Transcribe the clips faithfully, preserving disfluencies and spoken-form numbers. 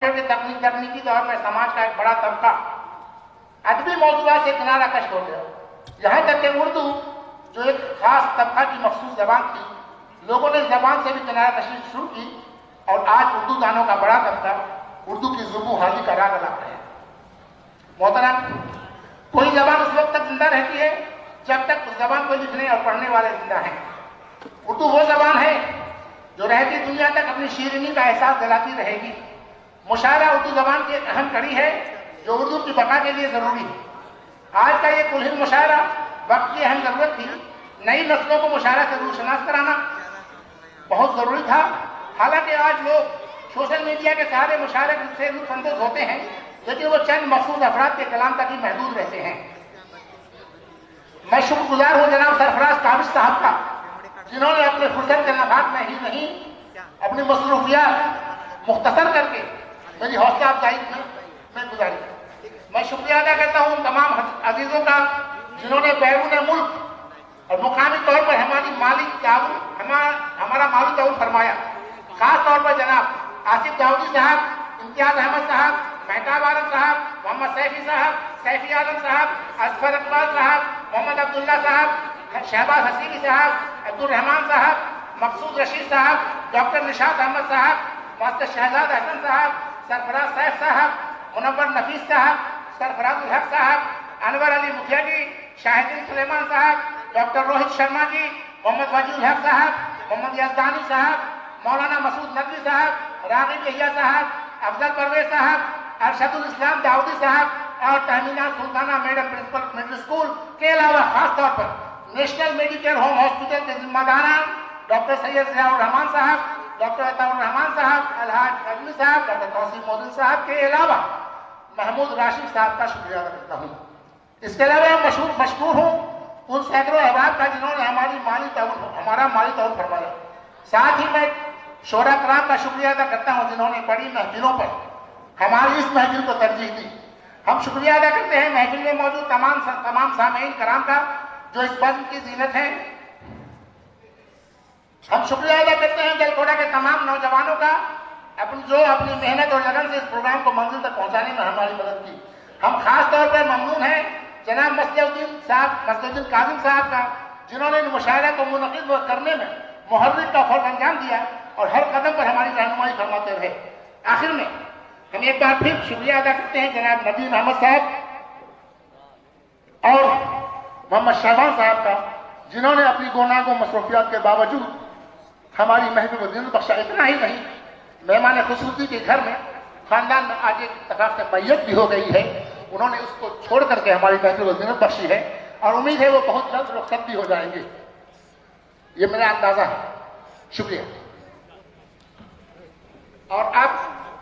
तकनीक तकनीकी दौर में समाज का एक बड़ा तबका अदबी मौजूदा से किनारा कश हो गया। यहाँ तक कि उर्दू जो एक खास तबका की मखसूस जबान थी, लोगों ने जबान से भी किनारा कशी शुरू की और आज उर्दू दानों का बड़ा तबका उर्दू की जुबू हाली का राग अदा है। मोहतरम, कोई जबान उस वक्त तक जिंदा रहती है जब तक उस जबान को लिखने और पढ़ने वाले जिंदा हैं। उर्दू वो जबान है जो रहती दुनिया तक अपनी शीरीनी का एहसास दिलाती रहेगी। मुशायरा उर्दू जबान की एक अहम कड़ी है जो उर्दू की बका के लिए जरूरी है। आज का ये कुलहिन मुशायरा वक्त की अहम जरूरत थी। नई नस्लों को मुशायरा से रूशनास कराना बहुत जरूरी था। हालांकि आज लोग सोशल मीडिया के सहारे मुशायरे से लुत्फअंदोज होते हैं, लेकिन वो चंद मखसूस अफराद के कलाम तक ही महदूद रहते हैं। मैं शुक्रगुजार हूँ जनाब सरफराज काबिज साहब का, जिन्होंने अपने फुर्सत के नफात में ही नहीं अपनी मसरूफियात मुख्तसर करके मेरी हौसला अफजाई में मैं गुजारी। मैं शुक्रिया अदा करता हूँ तमाम अजीजों का जिन्होंने बैरून मुल्क और मुकामी तौर पर हमारी माली ताउन हमारा हमारा माली ताउन फरमाया। खास तौर पर जनाब आसिफ दाऊदी साहब, इम्तियाज अहमद साहब, मेहताब आलम साहब, मोहम्मद सैफी साहब, सैफी आलम साहब, असफर इकबाल साहब, मोहम्मद अब्दुल्ला साहब, शहबाज हसीनी साहब, अब्दुल रहमान साहब, मकसूद रशीद साहब, डॉक्टर निशात अहमद साहब, मास्टर शहजाद हसन साहब, सरफराज सैफ साहब, मुनव्वर नफीस साहब, सरफराज हक साहब, अनवर अली मुखिया जी, शाहिदीन सुलेमान साहब, डॉक्टर रोहित शर्मा जी, मोहम्मद वजील हक साहब, मोहम्मद यजदानी साहब, मौलाना मसूद नकवी साहब, रागिब यहिया साहब, अफजल परवेज साहब, अरशदुल इस्लाम दाऊदी साहब और Tahmina Sultana madam principal middle school के अलावा खास तौर पर नेशनल मेडिकल होम हॉस्पिटल के जिम्मेदारान डॉक्टर सैयद जियाउर रहमान साहब, डॉक्टर अताउर रहमान साहब, अलहाज नजमी साहब, डॉक्टर तौसीफ मोदी साहब के अलावा महमूद राशिद साहब का शुक्रिया अदा करता हूँ। इसके अलावा मशहूर मशहूर हूँ उन सैकड़ों अहबाब का जिन्होंने हमारी माली ताउन हमारा माली ताउन फरमाया। साथ ही मैं शोरा कराम का शुक्रिया अदा करता हूँ जिन्होंने बड़ी महफिलों पर हमारी इस महफिल को तरजीह दी। हम शुक्रिया अदा करते हैं महफिल में मौजूद तमाम तमाम सामीन कराम का जो इस बज़्म की जीनत है। हम शुक्रिया अदा करते हैं जलकोड़ा के तमाम नौजवानों का अपनी जो अपनी मेहनत और लगन से इस प्रोग्राम को मंजिल तक पहुंचाने में हमारी मदद की। हम खास तौर पर ममनून हैं जनाब मसलुद्दीन साहब मसलुद्दीन काजिम साहब का, जिन्होंने इन मुशायरा को मुनक़िद करने में मुहर्रिक का फर्ज अंजाम दिया और हर कदम पर हमारी रहनुमाई फरमाते रहे। आखिर में हम एक बार फिर शुक्रिया अदा करते हैं जनाब नबीन अहमद साहब और मोहम्मद शहबान साहब का, जिन्होंने अपनी गुनागो मसरूफियात के बावजूद हमारी महफिल को जिंदा बख्शा। इतना ही नहीं, मेहमान खुसूसी के घर में खानदान में आज एक तरफ से मैयत भी हो गई है, उन्होंने उसको छोड़ करके हमारी महफिल को जिंदा बख्शी है और उम्मीद है वो बहुत जल्द रुखसत भी हो जाएंगे। ये मेरा अंदाजा है। शुक्रिया। और अब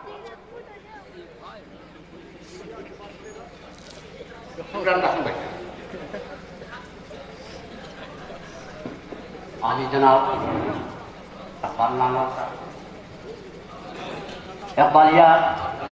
आजी जनाब इकबालिया